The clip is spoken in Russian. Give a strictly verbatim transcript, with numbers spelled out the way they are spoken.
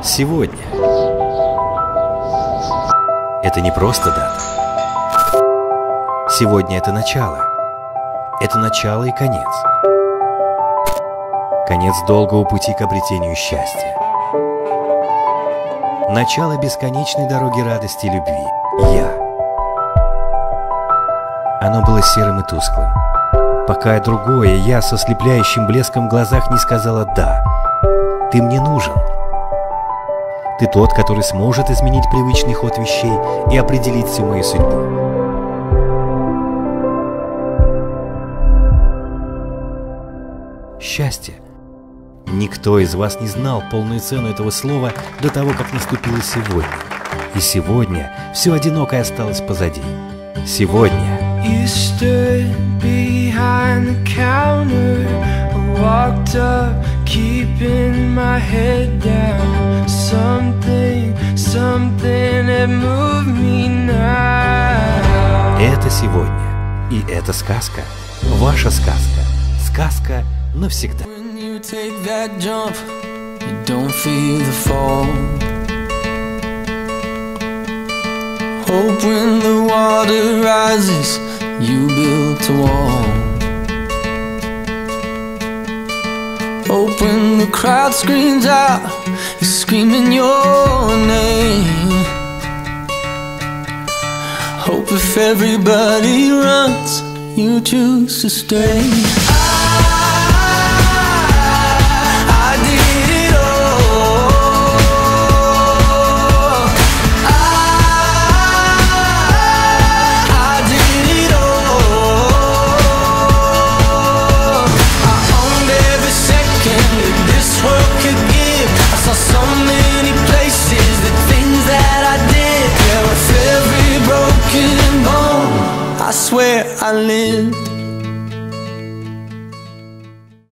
Сегодня. Это не просто дата. Сегодня это начало. Это начало и конец. Конец долгого пути к обретению счастья. Начало бесконечной дороги радости и любви. Я. Оно было серым и тусклым, пока другое я со слепляющим блеском в глазах не сказала «да». Ты мне нужен. Ты тот, который сможет изменить привычный ход вещей и определить всю мою судьбу. Счастье. Никто из вас не знал полную цену этого слова до того, как наступило сегодня. И сегодня все одинокое осталось позади. Сегодня. You stood behind the counter, I walked up, keeping my head down. Something, something had moved me now. Это сегодня. И это сказка. Ваша сказка. Сказка навсегда. When you take that jump, you don't feel the fall. Hope when the water rises, you built a wall. Hope when the crowd screams out, you're screaming your name. Hope if everybody runs, you choose to stay. I swear I lived